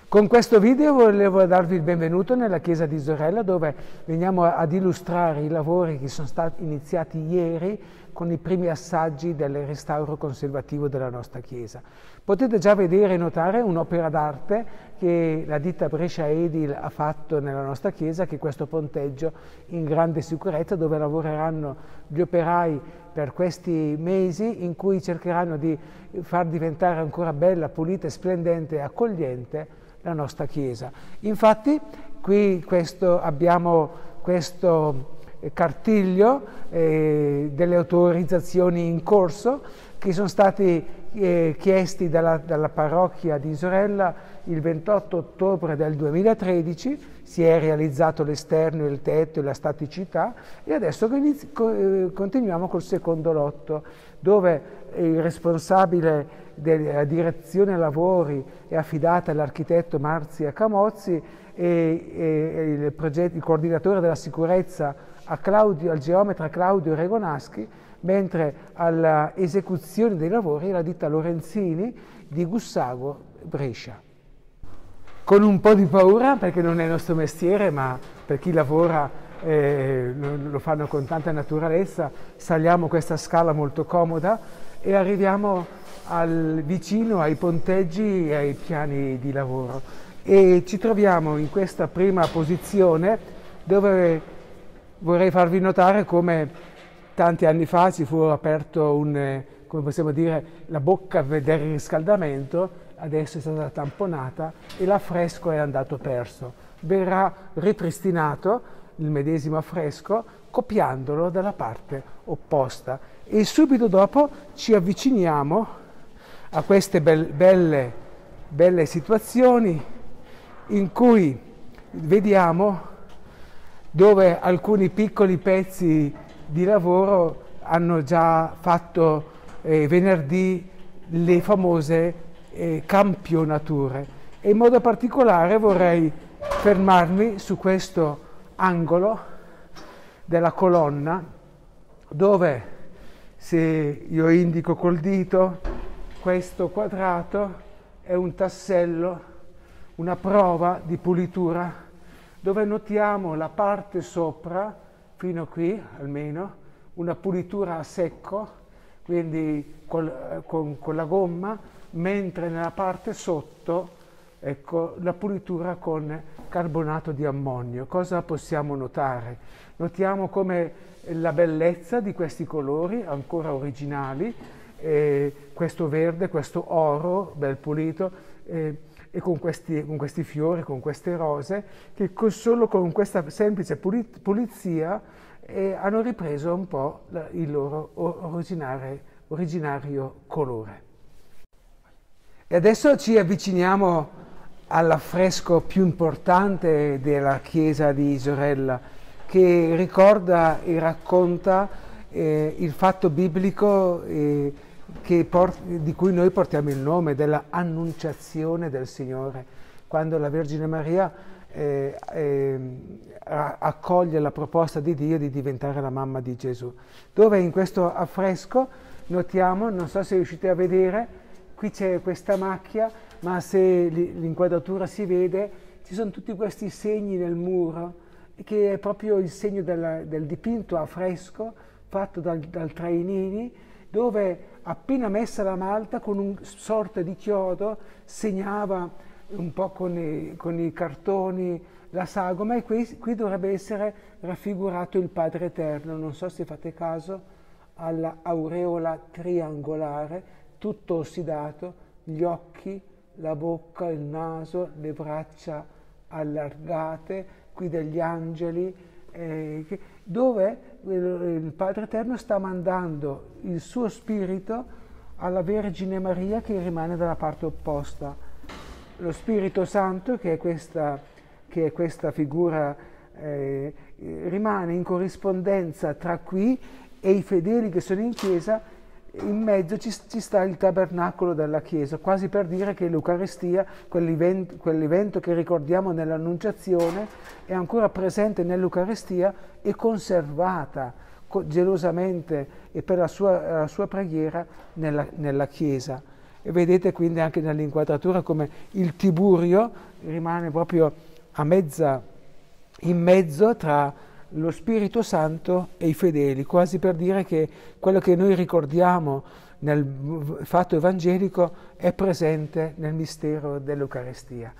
Con questo video volevo darvi il benvenuto nella chiesa di Isorella, dove veniamo ad illustrare i lavori che sono stati iniziati ieri con i primi assaggi del restauro conservativo della nostra chiesa. Potete già vedere e notare un'opera d'arte che la ditta Brescia Edil ha fatto nella nostra chiesa, che è questo ponteggio in grande sicurezza, dove lavoreranno gli operai per questi mesi, in cui cercheranno di far diventare ancora bella, pulita, splendente e accogliente la nostra chiesa. Infatti qui abbiamo questo cartiglio delle autorizzazioni in corso che sono stati chiesti dalla parrocchia di Isorella il 28 ottobre del 2013, si è realizzato l'esterno, il tetto e la staticità, e adesso continuiamo col secondo lotto, dove il responsabile della direzione lavori è affidata all'architetto Marzia Camozzi e il coordinatore della sicurezza al geometra Claudio Regonaschi, mentre all'esecuzione dei lavori la ditta Lorenzini di Gussago, Brescia. Con un po' di paura, perché non è il nostro mestiere, ma per chi lavora lo fanno con tanta naturalezza, saliamo questa scala molto comoda e arriviamo vicino ai ponteggi e ai piani di lavoro. E ci troviamo in questa prima posizione, dove vorrei farvi notare come tanti anni fa si fu aperto come possiamo dire, la bocca del riscaldamento, adesso è stata tamponata e l'affresco è andato perso. Verrà ripristinato il medesimo affresco copiandolo dalla parte opposta, e subito dopo ci avviciniamo a queste belle situazioni in cui vediamo dove alcuni piccoli pezzi di lavoro hanno già fatto venerdì le famose campionature, e in modo particolare vorrei fermarmi su questo angolo della colonna, dove, se io indico col dito, questo quadrato è un tassello, una prova di pulitura, dove notiamo la parte sopra, fino qui almeno, una pulitura a secco, quindi con la gomma, mentre nella parte sotto, ecco, la pulitura con carbonato di ammonio. Cosa possiamo notare? Notiamo come la bellezza di questi colori ancora originali, questo verde, questo oro bel pulito, e con questi fiori, con queste rose, che solo con questa semplice pulizia hanno ripreso un po' il loro originario colore. E adesso ci avviciniamo all'affresco più importante della chiesa di Isorella, che ricorda e racconta il fatto biblico di cui noi portiamo il nome, della annunciazione del Signore, quando la Vergine Maria accoglie la proposta di Dio di diventare la mamma di Gesù, dove in questo affresco notiamo, non so se riuscite a vedere, qui c'è questa macchia, ma se l'inquadratura si vede, ci sono tutti questi segni nel muro, che è proprio il segno del dipinto a fresco fatto dal Trainini, dove appena messa la malta con un sorta di chiodo segnava un po' con i cartoni la sagoma, e qui dovrebbe essere raffigurato il Padre Eterno. Non so se fate caso alla aureola triangolare, tutto ossidato, gli occhi, la bocca, il naso, le braccia allargate, qui degli angeli, dove il Padre Eterno sta mandando il suo spirito alla Vergine Maria, che rimane dalla parte opposta. Lo Spirito Santo, che è questa figura, rimane in corrispondenza tra qui e i fedeli che sono in chiesa. In mezzo ci sta il tabernacolo della Chiesa, quasi per dire che l'Eucaristia, quell'evento che ricordiamo nell'Annunciazione, è ancora presente nell'Eucaristia e conservata gelosamente e per la sua preghiera nella Chiesa. E vedete quindi anche nell'inquadratura come il Tiburio rimane proprio in mezzo tra lo Spirito Santo e i fedeli, quasi per dire che quello che noi ricordiamo nel fatto evangelico è presente nel mistero dell'Eucarestia.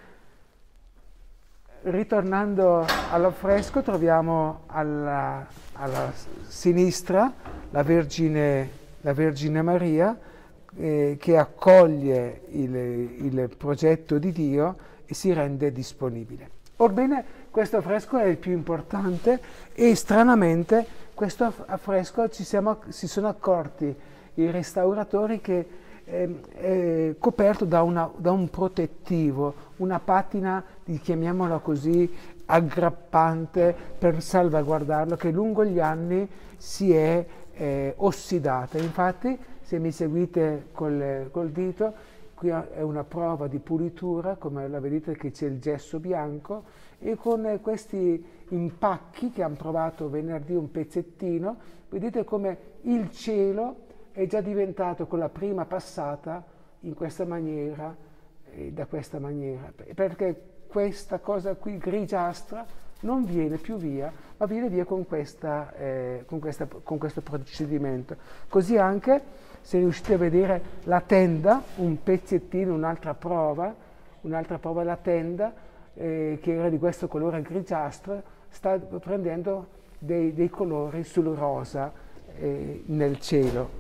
Ritornando all'affresco troviamo alla sinistra la Vergine Maria che accoglie il progetto di Dio e si rende disponibile. Orbene, questo affresco è il più importante e stranamente questo affresco si sono accorti i restauratori che è coperto da un protettivo, una patina, chiamiamola così, aggrappante per salvaguardarlo, che lungo gli anni si è ossidata. Infatti, se mi seguite col dito, qui è una prova di pulitura, come la vedete che c'è il gesso bianco, e con questi impacchi che hanno provato venerdì un pezzettino, vedete come il cielo è già diventato con la prima passata in questa maniera, da questa maniera, perché questa cosa qui grigiastra non viene più via, ma viene via con questo procedimento. Così anche, se riuscite a vedere la tenda, un pezzettino, un'altra prova, la tenda, che era di questo colore grigiastro, sta prendendo dei colori sul rosa nel cielo.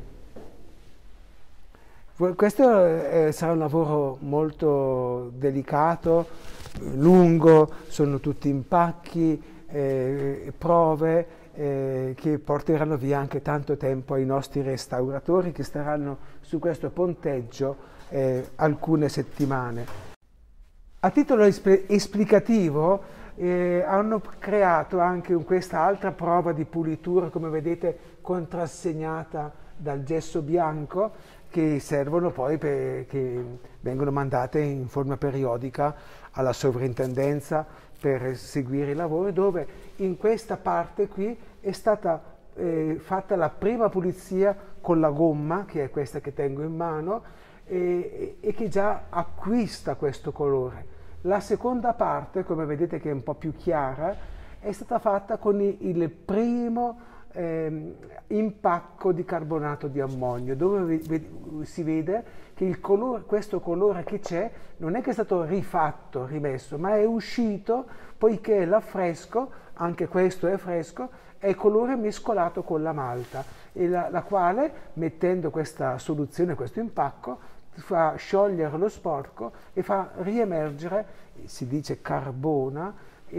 Questo sarà un lavoro molto delicato, lungo, sono tutti impacchi, prove che porteranno via anche tanto tempo ai nostri restauratori che staranno su questo ponteggio alcune settimane. A titolo esplicativo hanno creato anche questa altra prova di pulitura, come vedete contrassegnata dal gesso bianco, che servono poi che vengono mandate in forma periodica alla sovrintendenza per seguire i lavori, dove in questa parte qui è stata fatta la prima pulizia con la gomma, che è questa che tengo in mano, e che già acquista questo colore. La seconda parte, come vedete che è un po' più chiara, è stata fatta con il primo impacco di carbonato di ammonio, dove si vede che questo colore che c'è non è che è stato rifatto, rimesso, ma è uscito poiché l'affresco, anche questo è fresco, è colore mescolato con la malta, e la quale, mettendo questa soluzione, questo impacco, fa sciogliere lo sporco e fa riemergere, si dice carbona,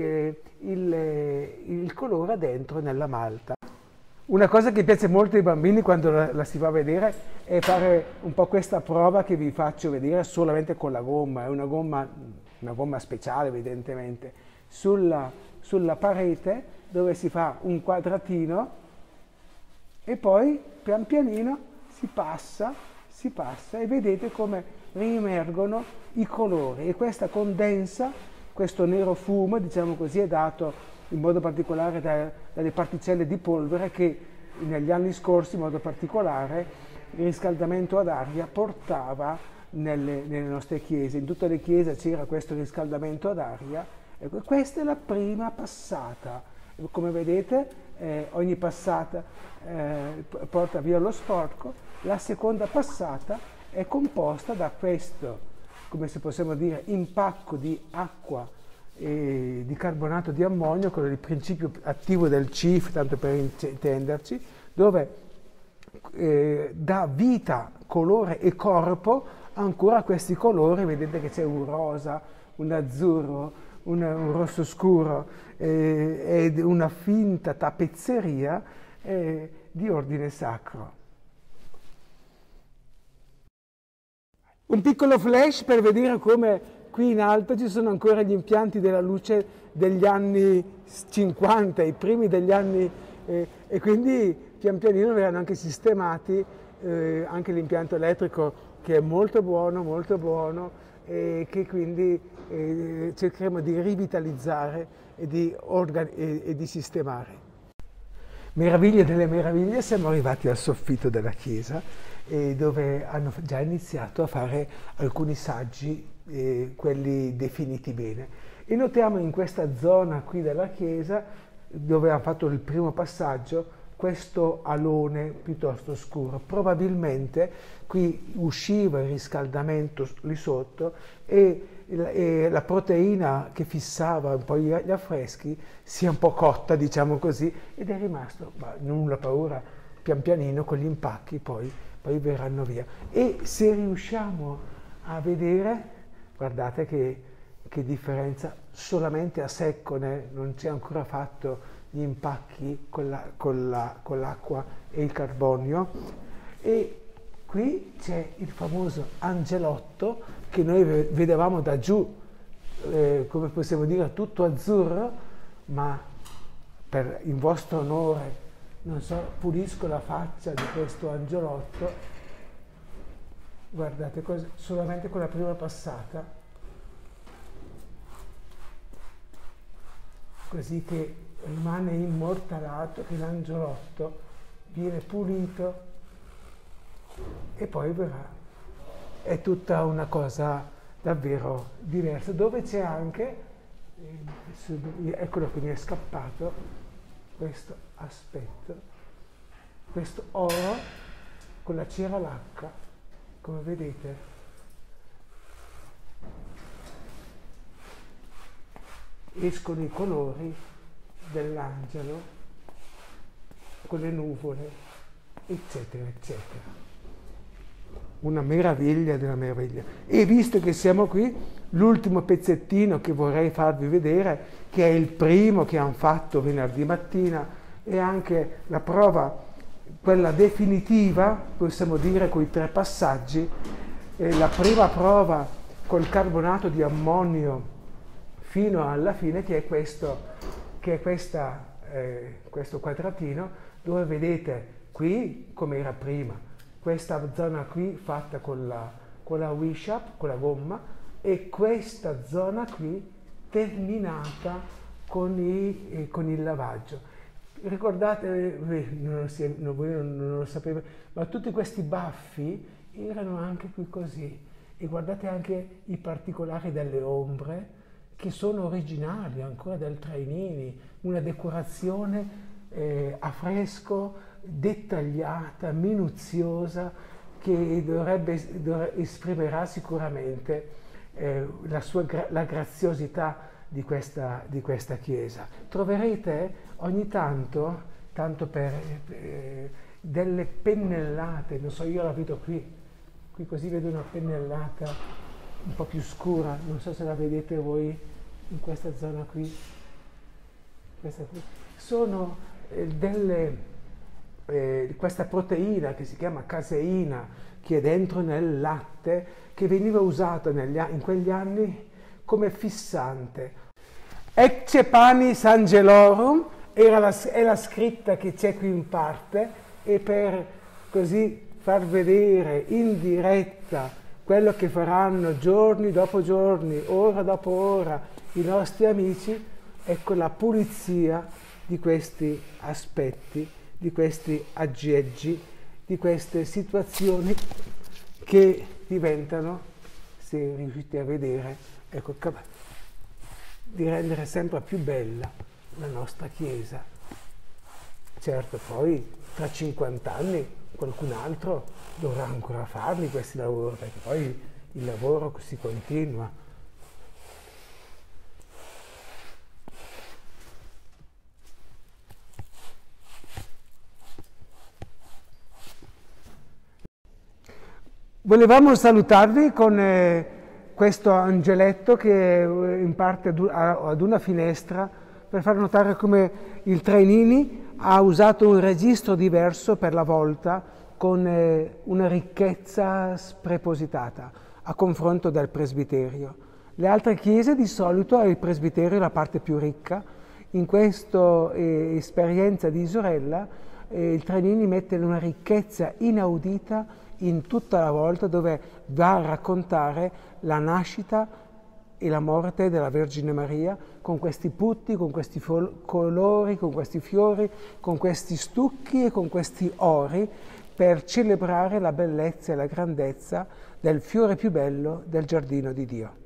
il colore dentro nella malta. Una cosa che piace molto ai bambini quando la si va a vedere è fare un po' questa prova che vi faccio vedere solamente con la gomma, è una gomma speciale evidentemente, sulla parete dove si fa un quadratino e poi pian pianino si passa e vedete come riemergono i colori, e questa condensa, questo nero fumo, diciamo così, è dato in modo particolare dalle particelle di polvere che negli anni scorsi, in modo particolare, il riscaldamento ad aria portava nelle nostre chiese. In tutte le chiese c'era questo riscaldamento ad aria. Ecco, questa è la prima passata. Come vedete, ogni passata porta via lo sporco. La seconda passata è composta da questo, come se possiamo dire, impacco di acqua e di carbonato di ammonio, con il principio attivo del CIF, tanto per intenderci, dove dà vita, colore e corpo ancora a questi colori. Vedete che c'è un rosa, un azzurro, un rosso scuro ed una finta tappezzeria di ordine sacro. Un piccolo flash per vedere come qui in alto ci sono ancora gli impianti della luce degli anni 50, i primi degli anni, e quindi pian pianino verranno anche sistemati anche l'impianto elettrico, che è molto buono, e che quindi cercheremo di rivitalizzare e di sistemare. Meraviglia delle meraviglie, siamo arrivati al soffitto della chiesa dove hanno già iniziato a fare alcuni saggi, quelli definiti bene. E notiamo in questa zona qui della chiesa, dove hanno fatto il primo passaggio, questo alone piuttosto scuro. Probabilmente qui usciva il riscaldamento lì sotto e la proteina che fissava un po' gli affreschi si è un po' cotta, diciamo così, ed è rimasto, ma nulla paura, pian pianino con gli impacchi poi verranno via. E se riusciamo a vedere, guardate che differenza, solamente a secco non c'è ancora fatto gli impacchi con l'acqua e il carbonio. E qui c'è il famoso angelotto che noi vedevamo da giù, come possiamo dire, tutto azzurro, ma in vostro onore, non so, pulisco la faccia di questo angelotto, guardate, solamente con la prima passata, così che rimane immortalato, che l'angelotto viene pulito e poi verrà. È tutta una cosa davvero diversa, dove c'è anche, eccolo che mi è scappato, questo aspetto, questo oro con la cera lacca, come vedete. Escono i colori dell'angelo con le nuvole, eccetera, eccetera. Una meraviglia della meraviglia. E visto che siamo qui, l'ultimo pezzettino che vorrei farvi vedere, che è il primo che hanno fatto venerdì mattina, e anche la prova, quella definitiva, possiamo dire, con i 3 passaggi. La prima prova col carbonato di ammonio fino alla fine, che è questo quadratino, dove vedete qui, come era prima, questa zona qui fatta con la Wishap, con la gomma, e questa zona qui terminata con il lavaggio. Ricordate, voi non lo sapete, ma tutti questi baffi erano anche qui così. E guardate anche i particolari delle ombre, che sono originali ancora del Trainini, una decorazione a fresco, dettagliata, minuziosa, che esprimerà sicuramente la graziosità di questa chiesa. Troverete ogni tanto per delle pennellate, non so, io la vedo qui così vedo una pennellata un po' più scura, non so se la vedete voi in questa zona qui, sono questa proteina che si chiama caseina, che è dentro nel latte, che veniva usata in quegli anni come fissante. Ecce panis angelorum è la scritta che c'è qui in parte, e per così far vedere in diretta quello che faranno giorni dopo giorni, ora dopo ora, i nostri amici, ecco la pulizia di questi aspetti, di questi aggeggi, di queste situazioni che diventano, se riuscite a vedere, ecco, di rendere sempre più bella la nostra Chiesa. Certo, poi tra 50 anni qualcun altro dovrà ancora farli questi lavori, perché poi il lavoro si continua. Volevamo salutarvi con questo angeletto che in parte ad una finestra, per far notare come il Trainini ha usato un registro diverso per la volta, con una ricchezza sprepositata a confronto del presbiterio. Le altre chiese di solito è il presbiterio la parte più ricca. In questa esperienza di Isorella il Trainini mette una ricchezza inaudita in tutta la volta, dove va a raccontare la nascita e la morte della Vergine Maria, con questi putti, con questi colori, con questi fiori, con questi stucchi e con questi ori, per celebrare la bellezza e la grandezza del fiore più bello del giardino di Dio.